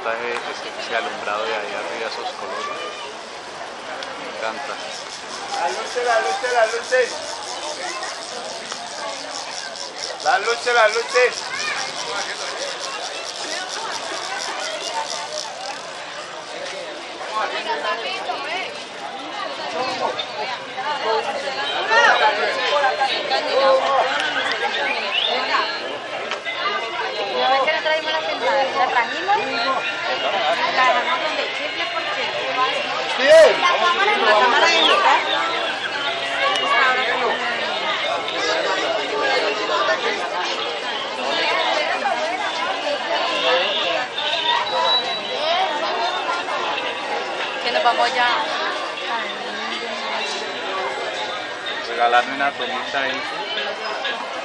gusta ese alumbrado de ahí arriba, esos colores. Me encanta. Las luces, las luces, las luces. Las luces, las luces. ¿No ves que le traímos la sentada? ¿La trajimos? La dejamos donde chifle porque... Bien. La cámara de mi casa. Que nos vamos ya. Regalarme una tomita ahí.